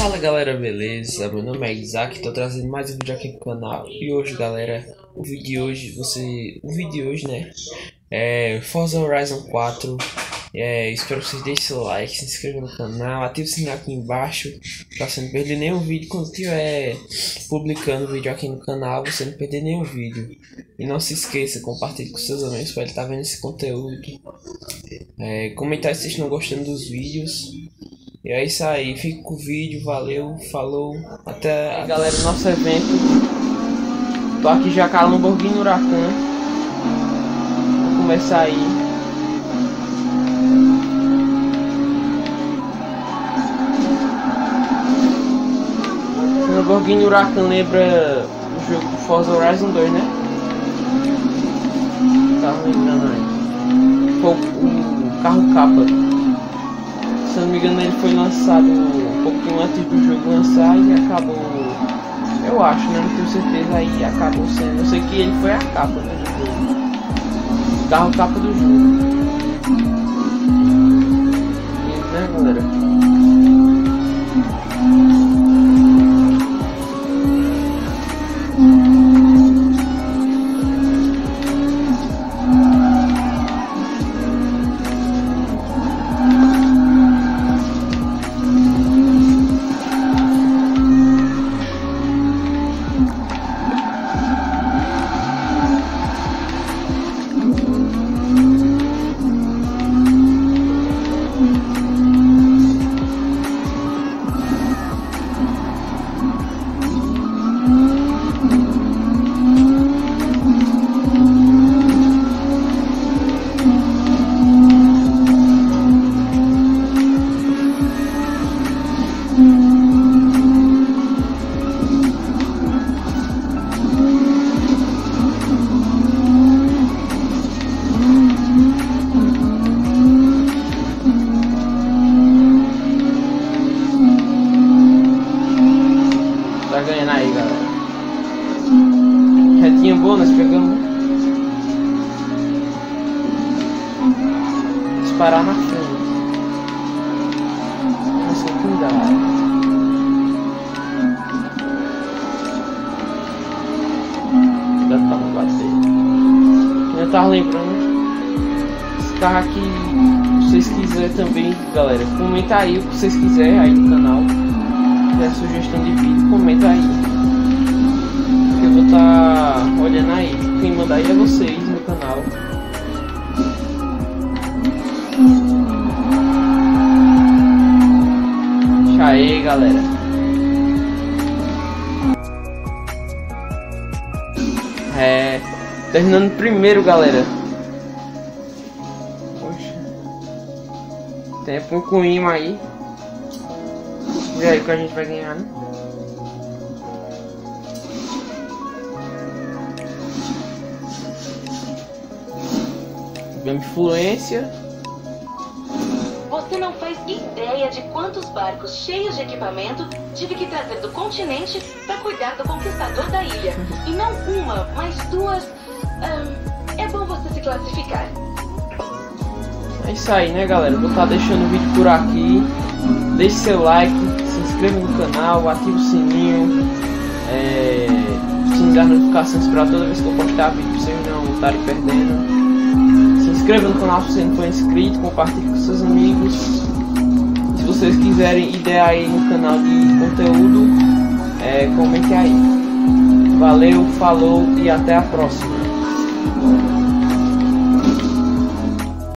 Fala galera, beleza? Meu nome é Isaac, tô trazendo mais um vídeo aqui no canal. E hoje galera, o vídeo de hoje né, é Forza Horizon 4. Espero que vocês deixem seu like, se inscrevam no canal, ative o sininho aqui embaixo pra você não perder nenhum vídeo. Quando estiver publicando vídeo aqui no canal, você não perder nenhum vídeo. E não se esqueça, compartilhe com seus amigos para ele estar vendo esse conteúdo. Comentar se vocês estão gostando dos vídeos. E é isso aí, fica com o vídeo, valeu, falou, até galera, nosso evento. Tô aqui já com a Lamborghini Huracan. Vou começar aí. Lamborghini Huracan lembra o jogo Forza Horizon 2, né? Tá lembrando aí. Foi o carro capa. Se eu não me engano, ele foi lançado um pouquinho antes do jogo lançar e acabou, eu acho, né? Não tenho certeza, aí acabou sendo. Eu sei que ele foi a capa, né, do jogo. O carro capa do jogo. E, né, galera? Tá ganhando aí, galera. Retinha boa, nós pegamos. Disparar na frente. Nossa, cuidado. Cuidado pra não bater. Eu tava lembrando. Esse carro aqui, se vocês quiserem também, galera, comenta aí o que vocês quiserem aí no canal. Sugestão de vídeo, comenta aí que eu vou estar olhando aí. Quem mandar aí é vocês no canal. Deixa aí, galera. Terminando primeiro, galera. Poxa, tempo com imã aí. E aí que a gente vai ganhar, né? Tivemos influência. Você não faz ideia de quantos barcos cheios de equipamento tive que trazer do continente para cuidar do conquistador da ilha. E não uma, mas duas. É bom você se classificar. É isso aí, né, galera? Vou estar deixando o vídeo por aqui. Deixe seu like, se inscreva no canal, ative o sininho, sininho das notificações para toda vez que eu postar vídeo, para vocês não estarem perdendo. Se inscreva no canal se você não for inscrito, compartilhe com seus amigos. Se vocês quiserem ideia aí no canal de conteúdo, comente aí. Valeu, falou e até a próxima.